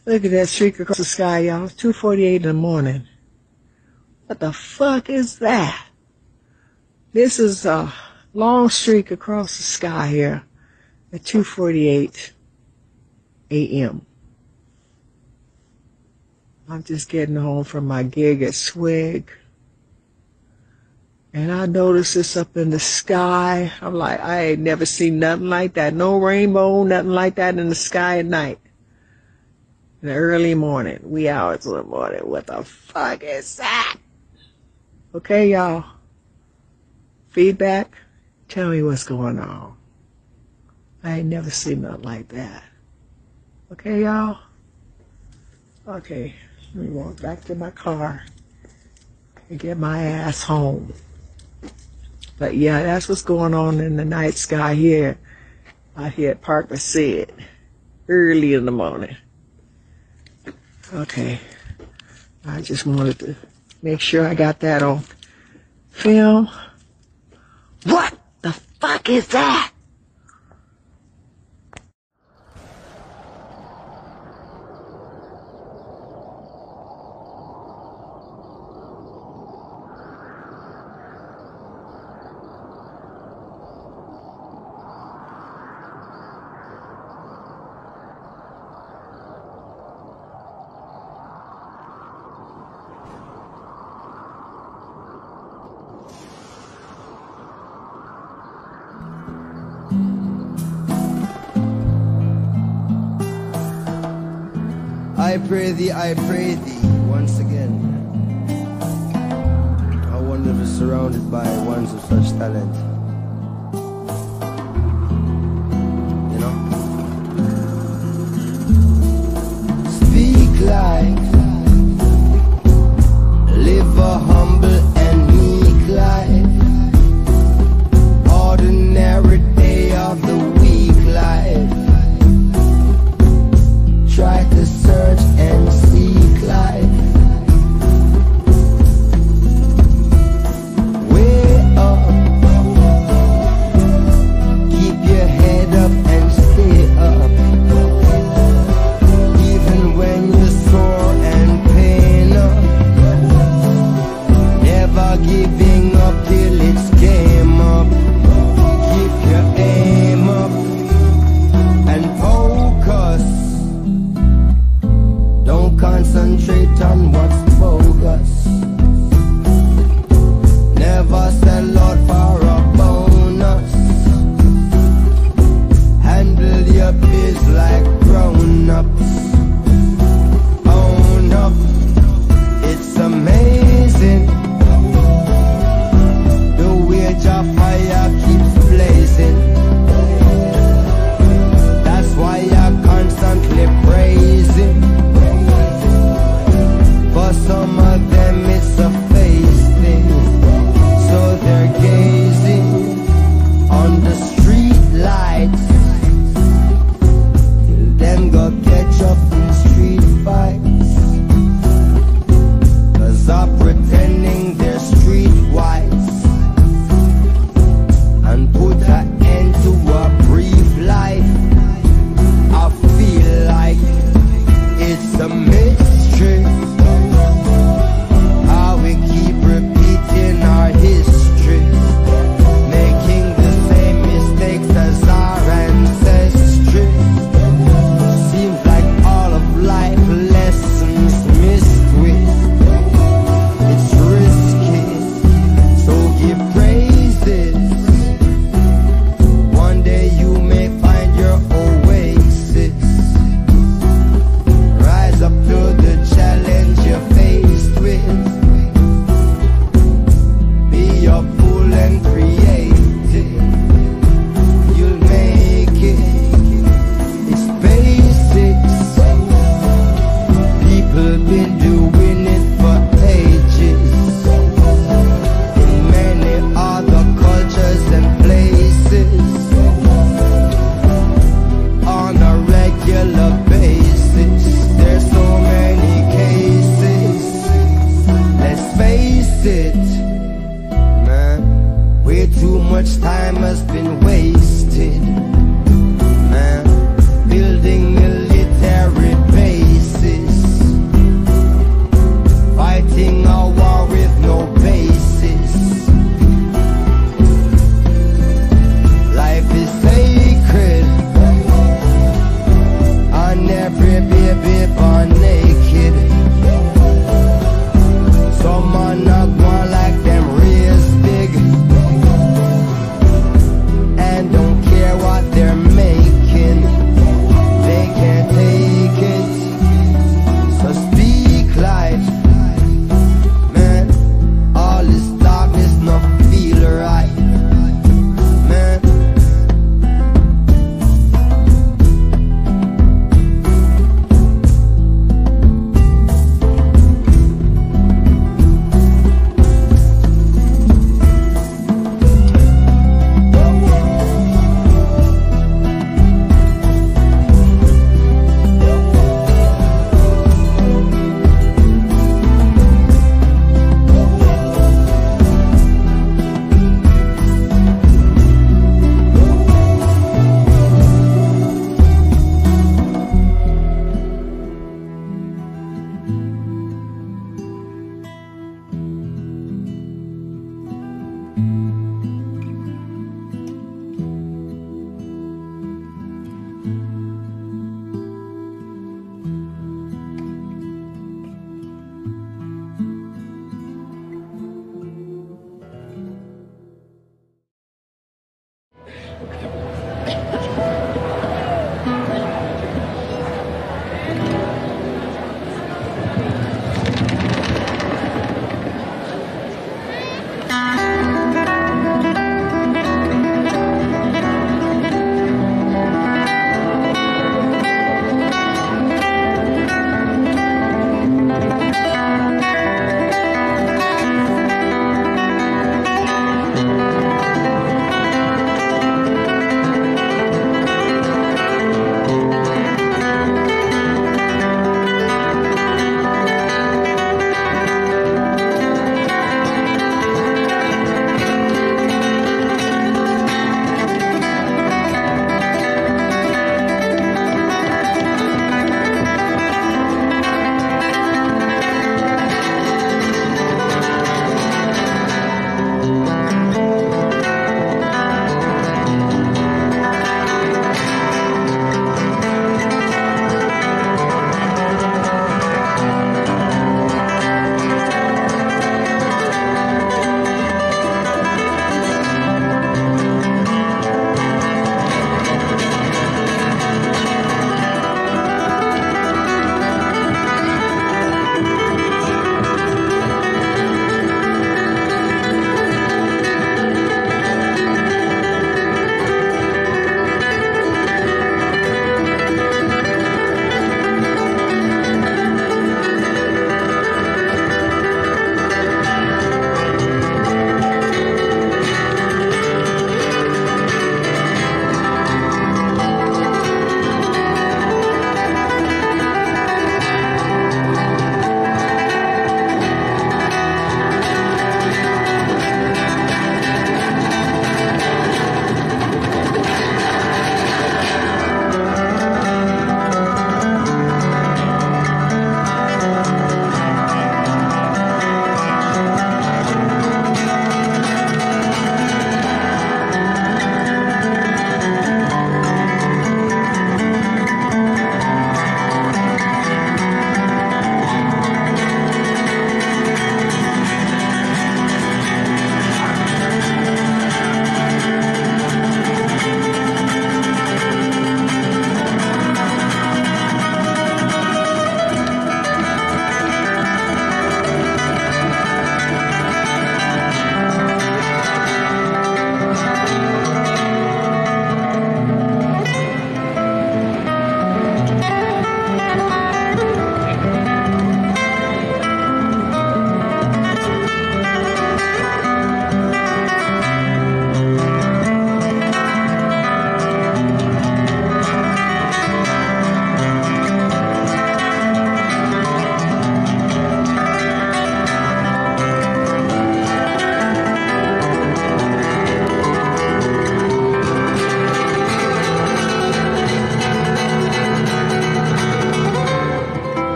Look at that streak across the sky, y'all. It's 2:48 in the morning. What the fuck is that? This is a long streak across the sky here at 2:48 a.m. I'm just getting home from my gig at Swig. And I noticed this up in the sky. I'm like, I ain't never seen nothing like that. No rainbow, nothing like that in the sky at night. In the early morning, wee hours of the morning. What the fuck is that? Okay, y'all. Feedback? Tell me what's going on. I ain't never seen nothing like that. Okay, y'all? Okay, let me walk back to my car and get my ass home. But yeah, that's what's going on in the night sky here, out here at Park Merced, early in the morning. Okay, I just wanted to make sure I got that on film. What the fuck is that? I pray thee, once again. I wonder if it's surrounded by ones of such talent. You know? Speak life, live a humble and meek life. Ordinary day of the week life. Try to search and seek life. Way up. Keep your head up and stay up. Even when you're sore and pain up. Never giving up till it's game up. Keep your aim up and focus. Don't concentrate on what's bogus. Never sell out for a bonus. Handle your biz like grown-ups. Own up, it's amazing. The wage of fire keeps blazing. That's why I'm constantly praising. For some of them it's a face thing. So they're gazing on the street lights till them go catch up in street fights. Cause I'm pretending they're street whites and put an end to a brief life. I feel like it's a mystery how we keep repeating our history, making the same mistakes as our ancestry. Seems like all of life lessons missed with. It's risky, so give praises. One day you may find your oasis. Rise up to the challenge you're faced with. Be your fool and creative. You'll make it. It's basics. People been doing it for ages. In many other cultures and places. On a regular basis. There's so many cases. Let's face it, man. Way too much time has been wasted, man. Building military bases.